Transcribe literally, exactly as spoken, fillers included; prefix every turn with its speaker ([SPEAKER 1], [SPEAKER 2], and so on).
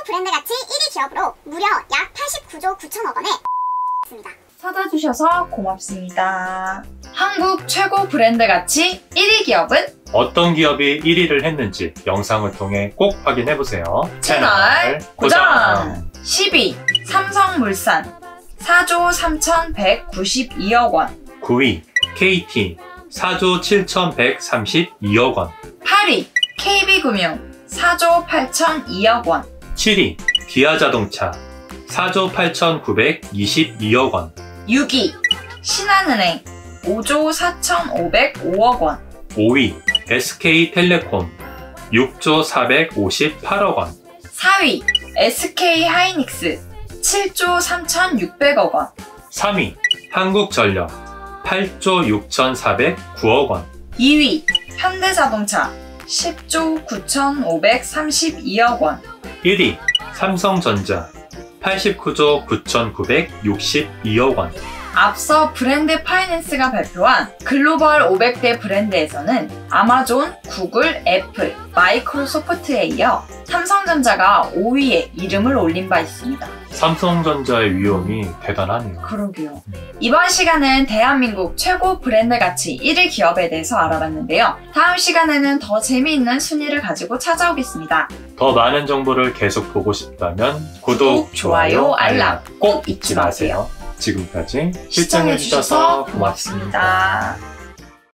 [SPEAKER 1] 브랜드 가치 일 위 기업으로 무려 약 팔십구조 구천억 원에 습니다.
[SPEAKER 2] 찾아주셔서 고맙습니다. 한국 최고 브랜드 가치 일 위 기업은
[SPEAKER 3] 어떤 기업이 일 위를 했는지 영상을 통해 꼭 확인해보세요.
[SPEAKER 2] 채널 고정! 십 위 삼성물산 사조 삼천백구십이억 원.
[SPEAKER 3] 구 위 케이티 사조 칠천백삼십이억 원.
[SPEAKER 2] 팔 위 케이비금융 사조 팔천이억 원.
[SPEAKER 3] 칠 위 기아자동차 사조 팔천구백이십이억 원.
[SPEAKER 2] 육 위 신한은행 오조 사천오백오억 원.
[SPEAKER 3] 오 위 에스케이텔레콤 육조 사백오십팔억 원.
[SPEAKER 2] 사 위 에스케이하이닉스 칠조 삼천육백억 원.
[SPEAKER 3] 삼 위 한국전력 팔조 육천사백구억 원.
[SPEAKER 2] 이 위 현대자동차 십조 구천오백삼십이억 원.
[SPEAKER 3] 일 위 삼성전자 팔십구조 구천구백육십이억 원.
[SPEAKER 2] 앞서 브랜드 파이낸스가 발표한 글로벌 오백 대 브랜드에서는 아마존, 구글, 애플, 마이크로소프트에 이어 삼성전자가 오 위에 이름을 올린 바 있습니다.
[SPEAKER 3] 삼성전자의 위험이 대단하네요.
[SPEAKER 2] 그러게요. 이번 시간은 대한민국 최고 브랜드 가치 일 위 기업에 대해서 알아봤는데요. 다음 시간에는 더 재미있는 순위를 가지고 찾아오겠습니다.
[SPEAKER 3] 더 많은 정보를 계속 보고 싶다면 구독,
[SPEAKER 2] 구독, 좋아요, 알람
[SPEAKER 3] 꼭 잊지 마세요. 지금까지 시청해주셔서 고맙습니다.
[SPEAKER 2] 고맙습니다.